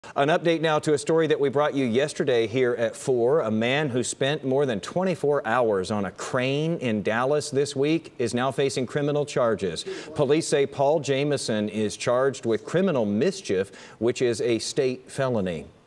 An update now to a story that we brought you yesterday here at 4. A man who spent more than 24 hours on a crane in Dallas this week is now facing criminal charges. Police say Paul Jamison is charged with criminal mischief, which is a state felony.